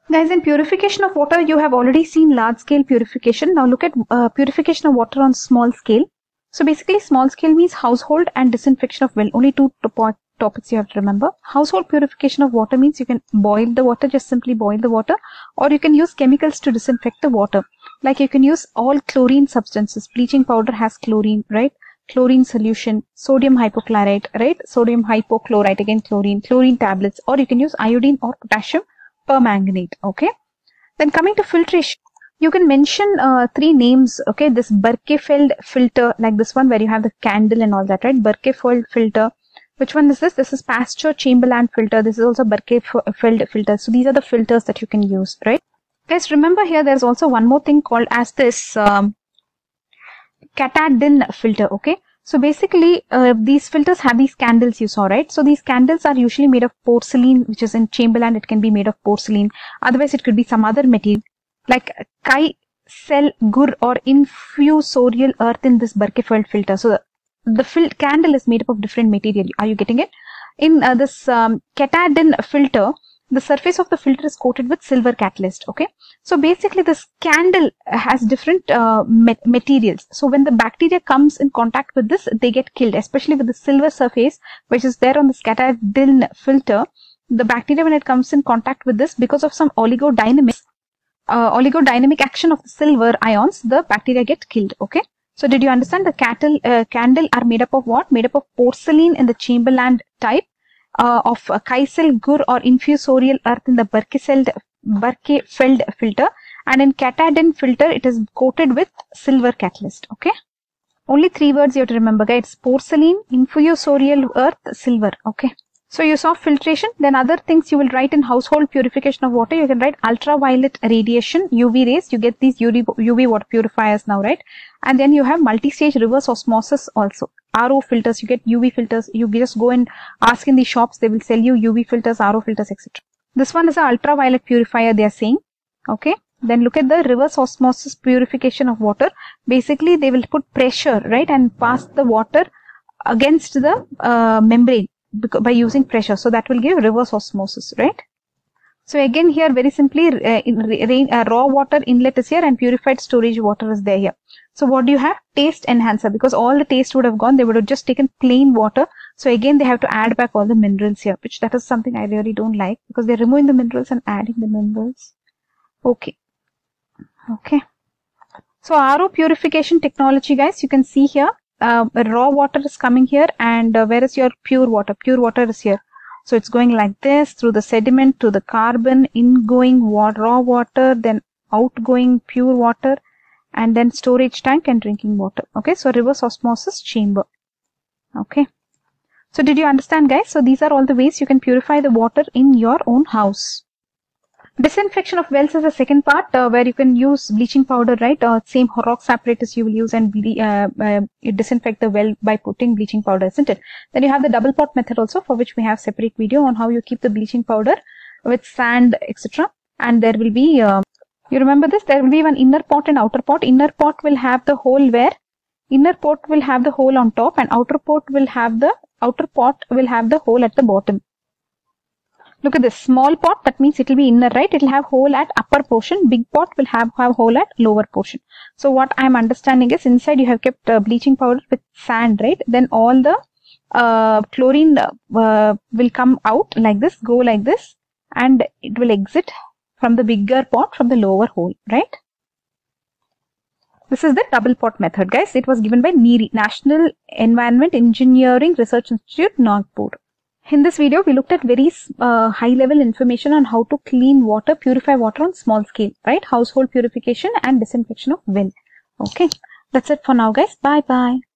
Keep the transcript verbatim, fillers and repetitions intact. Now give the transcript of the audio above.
Guys, in purification of water, you have already seen large scale purification. Now look at uh, purification of water on small scale. So basically small scale means household and disinfection of well. Only two top topics you have to remember. Household purification of water means you can boil the water, just simply boil the water, or you can use chemicals to disinfect the water. Like you can use all chlorine substances. Bleaching powder has chlorine, right? Chlorine solution, sodium hypochlorite, right? Sodium hypochlorite, again chlorine, chlorine tablets, or you can use iodine or potassium permanganate. Okay. Then coming to filtration, you can mention uh, three names. Okay, this Birkefeld filter, like this one where you have the candle and all that, right? Birkefeld filter. Which one is this? This is Pasteur Chamberlain filter. This is also Birkefeld filter. So these are the filters that you can use, right? Guys, remember here there's also one more thing called as this um, Katadyn filter. Okay. So basically, uh, these filters have these candles you saw, right? So these candles are usually made of porcelain, which is in Chamberlain. It can be made of porcelain. Otherwise, it could be some other material like Kaisel Gur or infusorial earth in this Birkefeld filter. So the, the fil candle is made up of different material. Are you getting it? In uh, this um, Katadyn filter, the surface of the filter is coated with silver catalyst. Okay. So basically this candle has different uh, materials. So when the bacteria comes in contact with this, they get killed, especially with the silver surface, which is there on this Katadyn filter. The bacteria, when it comes in contact with this, because of some oligodynamics, uh, oligodynamic action of the silver ions, the bacteria get killed. Okay. So did you understand the cattle, uh, candle are made up of what? Made up of porcelain in the Chamberlain type. Uh, of uh, Kaisel Gur or infusorial earth in the Birkefeld, Birkefeld filter, and in Katadyn filter it is coated with silver catalyst. Okay, only three words you have to remember, guys: porcelain, infusorial earth, silver. Okay, so you saw filtration. Then other things you will write in household purification of water. You can write ultraviolet radiation, U V rays. You get these U V water purifiers now, right? And then you have multi-stage reverse osmosis also. R O filters, you get U V filters. You just go and ask in the shops, they will sell you U V filters, R O filters, et cetera. This one is an ultraviolet purifier, they are saying. Okay. Then look at the reverse osmosis purification of water. Basically, they will put pressure, right, and pass the water against the uh, membrane by using pressure. So that will give reverse osmosis, right? So again here, very simply, uh, in rain, uh, raw water inlet is here and purified storage water is there here. So what do you have? Taste enhancer, because all the taste would have gone. They would have just taken plain water. So again, they have to add back all the minerals here, which that is something I really don't like, because they're removing the minerals and adding the minerals. Okay. Okay. So R O purification technology, guys, you can see here, uh, raw water is coming here, and uh, where is your pure water? Pure water is here. So it's going like this through the sediment to the carbon, ingoing water, raw water, then outgoing pure water, and then storage tank and drinking water. Okay, so reverse osmosis chamber. Okay. So did you understand, guys? So these are all the ways you can purify the water in your own house. Disinfection of wells is the second part, uh, where you can use bleaching powder, right? Uh, same Horrocks apparatus you will use and uh, uh, you disinfect the well by putting bleaching powder, isn't it? Then you have the double pot method also, for which we have separate video on how you keep the bleaching powder with sand, et cetera. And there will be, uh, you remember this? There will be one inner pot and outer pot. Inner pot will have the hole where, inner pot will have the hole on top, and outer pot will have the, outer pot will have the hole at the bottom. Look at this small pot, that means it will be inner, right? It will have hole at upper portion. Big pot will have, have hole at lower portion. So what I am understanding is inside you have kept uh, bleaching powder with sand, right? Then all the uh, chlorine uh, will come out like this, go like this, and it will exit from the bigger pot from the lower hole, right? This is the double pot method, guys. It was given by NEERI, National Environment Engineering Research Institute, Nagpur. In this video, we looked at very uh, high level information on how to clean water, purify water on small scale, right? Household purification and disinfection of well. Okay. That's it for now, guys. Bye bye.